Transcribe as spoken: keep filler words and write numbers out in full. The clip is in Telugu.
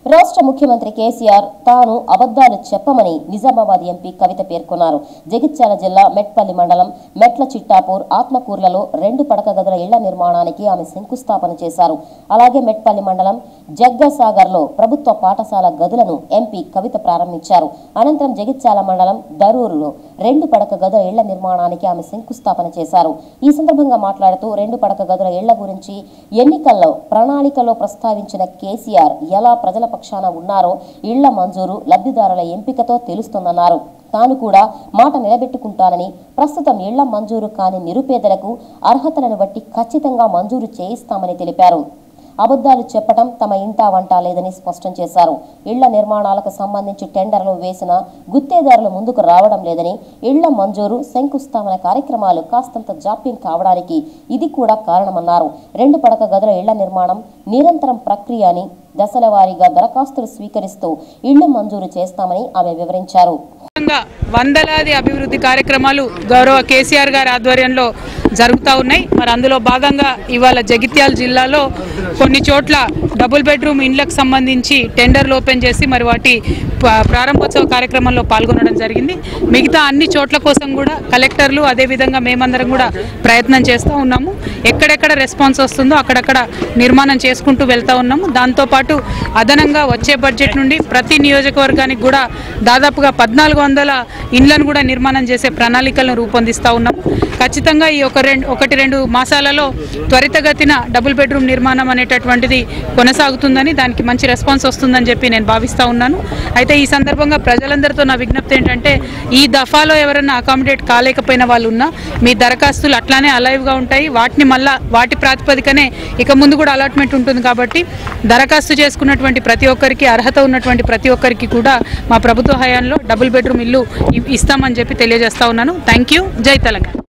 రాష్ట్ర ముఖ్యమంత్రి కేసీఆర్ తాను అబద్ధాలు చెప్పమని నిజామాబాద్ ఎంపీ కవిత పేర్కొన్నారు. జగిత్యాల జిల్లా మెట్పల్లి మండలం మెట్ల చిట్టాపూర్ ఆత్మకూర్లలో రెండు పడక గదుల ఇళ్ల నిర్మాణానికి ఆమె శంకుస్థాపన చేశారు. అలాగే మెట్పల్లి మండలం జగ్గసాగర్లో ప్రభుత్వ పాఠశాల గదులను ఎంపీ కవిత ప్రారంభించారు. అనంతరం జగిత్యాల మండలం దరూరులో రెండు పడక గదుల ఇళ్ల నిర్మాణానికి ఆమె శంకుస్థాపన చేశారు. ఈ సందర్భంగా మాట్లాడుతూ రెండు పడక గదుల ఇళ్ల గురించి ఎన్నికల్లో ప్రణాళికలో ప్రస్తావించిన కేసీఆర్ ఎలా ప్రజల పక్షాన ఉన్నారో ఇళ్ల మంజూరు లబ్ధిదారుల ఎంపికతో తెలుస్తుందన్నారు. తాను కూడా మాట నిలబెట్టుకుంటానని, ప్రస్తుతం ఇళ్ల మంజూరు కాని నిరుపేదలకు అర్హతలను బట్టి ఖచ్చితంగా మంజూరు చేయిస్తామని తెలిపారు. అబద్ధాలు చెప్పడం తమ ఇంటా వంట లేదని స్పష్టం చేశారు. ఇళ్ల నిర్మాణాలకు సంబంధించి టెండర్లు వేసిన గుత్తేదారులు ముందుకు రావడం లేదని, ఇళ్ల మంజూరు శంకుస్థాపన కార్యక్రమాలు కాస్తంత జాప్యం కావడానికి ఇది కూడా కారణమన్నారు. రెండు పడక గదుల ఇళ్ల నిర్మాణం నిరంతరం ప్రక్రియ అని, దశల వారీగా దరఖాస్తులు స్వీకరిస్తూ ఇళ్లు మంజూరు చేస్తామని ఆమె వివరించారు. వందలాది అభివృద్ధి కార్యక్రమాలు గౌరవ కేసీఆర్ గారి ఆధ్వర్యంలో జరుగుతూ ఉన్నాయి. మరి అందులో భాగంగా ఇవాళ జగిత్యాల జిల్లాలో కొన్ని చోట్ల డబుల్ బెడ్రూమ్ ఇండ్లకు సంబంధించి టెండర్లు ఓపెన్ చేసి మరి వాటి ప్రారంభోత్సవ కార్యక్రమంలో పాల్గొనడం జరిగింది. మిగతా అన్ని చోట్ల కోసం కూడా కలెక్టర్లు అదేవిధంగా మేమందరం కూడా ప్రయత్నం చేస్తూ ఉన్నాము. ఎక్కడెక్కడ రెస్పాన్స్ వస్తుందో అక్కడక్కడ నిర్మాణం చేసుకుంటూ వెళ్తూ ఉన్నాము. దాంతోపాటు అదనంగా వచ్చే బడ్జెట్ నుండి ప్రతి నియోజకవర్గానికి కూడా దాదాపుగా పద్నాలుగు వందల ఇండ్లను కూడా నిర్మాణం చేసే ప్రణాళికలను రూపొందిస్తూ ఉన్నాము. ఖచ్చితంగా ఈ ఒక రెండు ఒకటి రెండు మాసాలలో త్వరితగతిన డబుల్ బెడ్రూమ్ నిర్మాణం అనేటటువంటిది కొనసాగుతుందని, దానికి మంచి రెస్పాన్స్ వస్తుందని చెప్పి నేను భావిస్తూ ఉన్నాను. అయితే ఈ సందర్భంగా ప్రజలందరితో నా విజ్ఞప్తి ఏంటంటే, ఈ దఫాలో ఎవరైనా అకామిడేట్ కాలేకపోయిన వాళ్ళు ఉన్నా మీ దరఖాస్తులు అట్లానే అలైవ్గా ఉంటాయి. వాటిని మళ్ళా వాటి ప్రాతిపదికనే ఇక ముందు కూడా అలాట్మెంట్ ఉంటుంది. కాబట్టి దరఖాస్తు చేసుకున్నటువంటి ప్రతి ఒక్కరికి, అర్హత ఉన్నటువంటి ప్రతి ఒక్కరికి కూడా మా ప్రభుత్వ హయాంలో డబుల్ బెడ్రూమ్ ఇల్లు ఇస్తామని చెప్పి తెలియజేస్తా ఉన్నాను. Thank you. జై తెలంగాణ.